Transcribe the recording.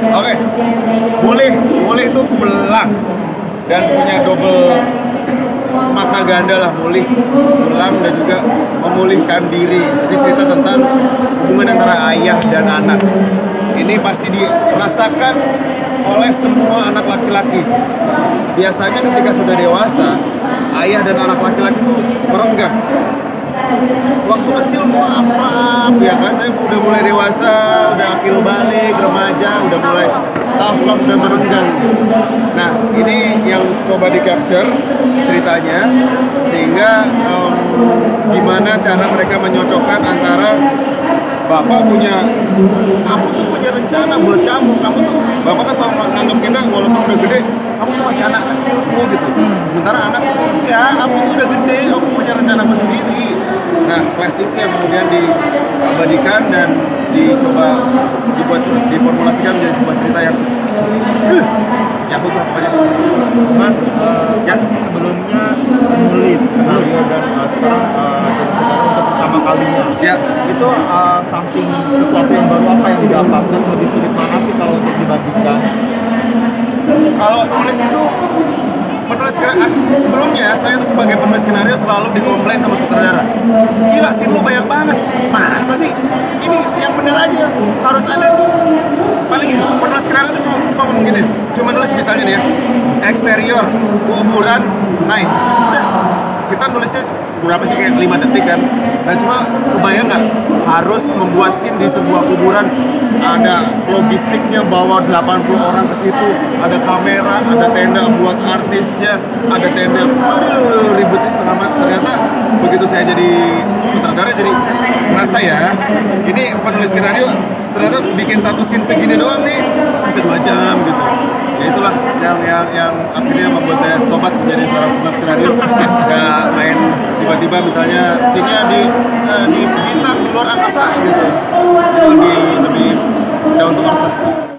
Oke, mulih itu pulang dan punya double makna ganda lah, pulang dan juga memulihkan diri. Jadi cerita tentang hubungan antara ayah dan anak. Ini pasti dirasakan oleh semua anak laki-laki. Biasanya ketika sudah dewasa, ayah dan anak laki-laki itu merenggang. Waktu kecil mau akrab ya kan, tapi udah mulai dewasa, udah akil balik, remaja, udah mulai akrab dan merenggang. Nah, ini yang coba di capture ceritanya, sehingga gimana cara mereka menyocokkan antara bapak aku tuh punya rencana buat kamu tuh, bapak kan selalu nganggap kita walaupun udah gede, kamu tuh masih anak kecil kok gitu. Sementara anak ya, aku tuh udah gede, aku punya rencana aku sendiri. Nah, clash itu yang kemudian diabadikan dan diformulasikan menjadi sebuah cerita yang nyahut lah pokoknya. Mas, sebelumnya nulis skenario dan sekarang untuk pertama kalinya. Ya. Itu samping sesuatu yang baru, apa yang didapatkan, lebih sulit mana sih kalau untuk dibandingkan? Kalau nulis itu, penulis skenario, sebelumnya saya tuh sebagai penulis skenario selalu dikomplain sama sutradara, gila scene lu banyak banget, masa sih ini yang bener aja harus ada. Paling gini, penulis skenario tuh cuma ngomong gini, cuma nulis misalnya nih ya, eksterior kuburan night, udah kita nulisnya berapa sih, kayak 5 detik kan. Nah, cuma kebayang nggak harus membuat scene di sebuah kuburan, ada logistiknya, bawa 80 orang ke situ, ada kamera, ada tenda buat artisnya, ada tenda, aduh ribetnya setengah mati. Ternyata begitu saya jadi sutradara jadi merasa ya, ini penulis skenario ternyata bikin satu scene segini doang nih bisa 2 jam gitu. Ya itulah yang akhirnya membuat saya tobat menjadi seorang penulis skenario. Nggak main tiba-tiba misalnya scene-nya di bintang di luar angkasa gitu. Lebih down to earth.